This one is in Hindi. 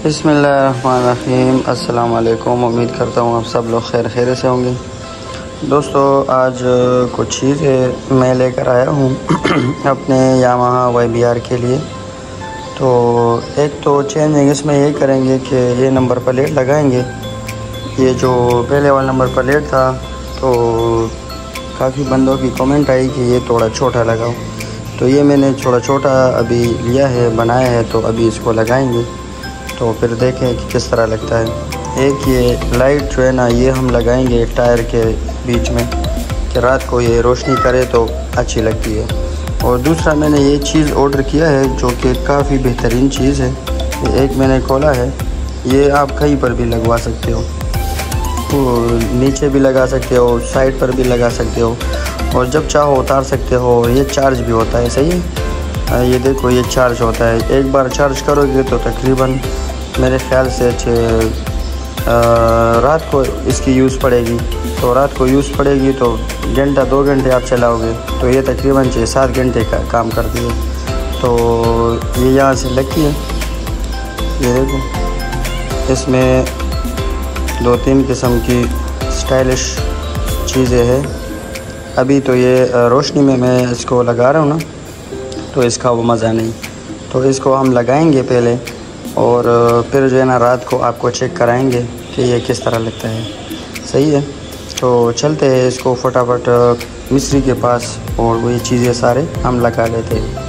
बिस्मिल्लाहिर्रहमानिर्रहीम। अस्सलाम वालेकुम। उम्मीद करता हूँ आप सब लोग खैर से होंगे। दोस्तों, आज कुछ चीज़ें मैं लेकर आया हूँ अपने यामाहा YBR के लिए। तो एक तो चेंजिंग इसमें ये करेंगे कि ये नंबर प्लेट लगाएंगे। ये जो पहले वाला नंबर प्लेट था तो काफ़ी बंदों की कमेंट आई कि ये थोड़ा छोटा लगाओ, तो ये मैंने थोड़ा छोटा अभी लिया है, बनाया है, तो अभी इसको लगाएंगे तो फिर देखें कि किस तरह लगता है। एक ये लाइट जो है ना, ये हम लगाएंगे टायर के बीच में कि रात को ये रोशनी करे तो अच्छी लगती है। और दूसरा मैंने ये चीज़ ऑर्डर किया है जो कि काफ़ी बेहतरीन चीज़ है। ये एक मैंने खोला है, ये आप कहीं पर भी लगवा सकते हो, तो नीचे भी लगा सकते हो, साइड पर भी लगा सकते हो, और जब चाहो उतार सकते हो। ये चार्ज भी होता है, सही है। ये देखो, ये चार्ज होता है। एक बार चार्ज करोगे तो तकरीबन मेरे ख्याल से रात को इसकी यूज़ पड़ेगी, तो रात को यूज़ पड़ेगी तो घंटा 2 घंटे आप चलाओगे तो ये तकरीबन 6-7 घंटे का काम करती है। तो ये यहाँ से लगती है, ये देखो, इसमें 2-3 किस्म की स्टाइलिश चीज़ें हैं। अभी तो ये रोशनी में मैं इसको लगा रहा हूँ ना, तो इसका वो मज़ा नहीं। तो इसको हम लगाएंगे पहले, और फिर जो है ना रात को आपको चेक कराएंगे कि ये किस तरह लगता है। सही है, तो चलते हैं इसको फटाफट मिस्त्री के पास और वो ये चीज़ें सारे हम लगा लेते हैं।